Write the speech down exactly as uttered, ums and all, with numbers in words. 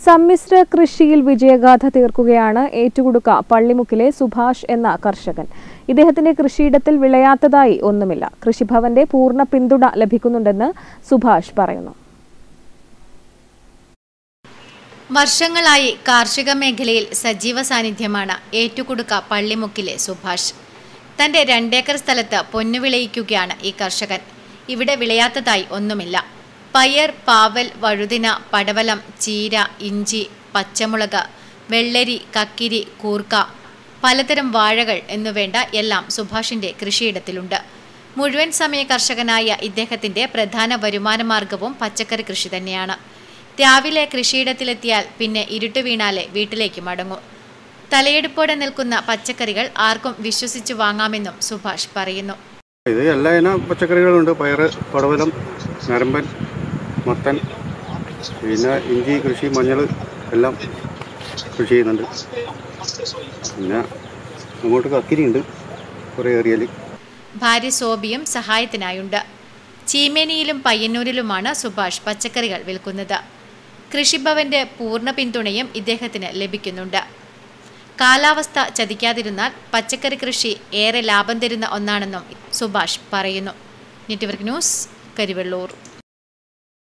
സമ്മിശ്ര കൃഷിയിൽ വിജയഗാഥ തീർക്കുകയാണ് ഏറ്റുകുടുക്ക പള്ളിമുക്കിലെ സുഭാഷ് എന്ന കർഷകൻ. ഇദ്ദേഹത്തിന്റെ കൃഷിയിടത്തിൽ വിളയാത്തതായി ഒന്നുമില്ല. കൃഷിഭവന്റെ പൂർണ്ണ പിന്തുണ ലഭിക്കുന്നുണ്ടെന്ന് സുഭാഷ് പറയുന്നു. വർഷങ്ങളായി കാർഷിക മേഖലയിൽ സജീവ സാന്നിധ്യമാണ് ഏറ്റുകുടുക്ക പള്ളിമുക്കിലെ സുഭാഷ്. തന്റെ രണ്ടേക്കർ സ്ഥലത്ത് പൊന്നു വിളയിക്കുകയാണ് ഈ കർഷകൻ. ഇവിടെ വിളയാത്തതായി ഒന്നുമില്ല. പയർ, പാവൽ, വഴുതിന, പടവലം, ചീര, ഇഞ്ചി, പച്ചമുളക്, വെള്ളരി, കക്കിരി, കൂർക്ക, പലതരം വാഴകൾ എന്നുവേണ്ട എല്ലാം സുഭാഷിന്റെ കൃഷിയിടത്തിലുണ്ട്. മുഴുവൻ സമയ കർഷകനായ ഇദ്ദേഹത്തിന്റെ പ്രധാന വരുമാനമാർഗവും പച്ചക്കറി കൃഷി തന്നെയാണ്. രാവിലെ കൃഷിയിടത്തിലെത്തിയാൽ പിന്നെ ഇരുട്ടു വീണാലേ വീട്ടിലേക്ക് മടങ്ങൂ. തലയെടുപ്പോടെ നിൽക്കുന്ന പച്ചക്കറികൾ ആർക്കും വിശ്വസിച്ച് വാങ്ങാമെന്നും സുഭാഷ് പറയുന്നു. ഇത് എല്ലാ ഇനം പച്ചക്കറികളുണ്ട്. പയർ, പടവലം, നരമ്പൻ, മത്തൻ, പിന്നെ ഇഞ്ചി കൃഷി, മഞ്ഞൾ എല്ലാം കൃഷി ചെയ്യുന്നുണ്ട്. പിന്നെ അങ്ങോട്ട് കക്കിരിയുണ്ട് കുറേ ഏറിയൽ. ഭാര്യ സോബിയും സഹായത്തിനായുണ്ട്. ചീമേനിയിലും പയ്യന്നൂരിലുമാണ് സുഭാഷ് പച്ചക്കറികൾ വിൽക്കുന്നത്. കൃഷിഭവന്റെ പൂർണ്ണ പിന്തുണയും ഇദ്ദേഹത്തിന് ലഭിക്കുന്നുണ്ട്. കാലാവസ്ഥ ചതിക്കാതിരുന്നാൽ പച്ചക്കറി കൃഷി ഏറെ ലാഭം തരുന്ന ഒന്നാണെന്നും സുഭാഷ് പറയുന്നു. Network news, Karivellur.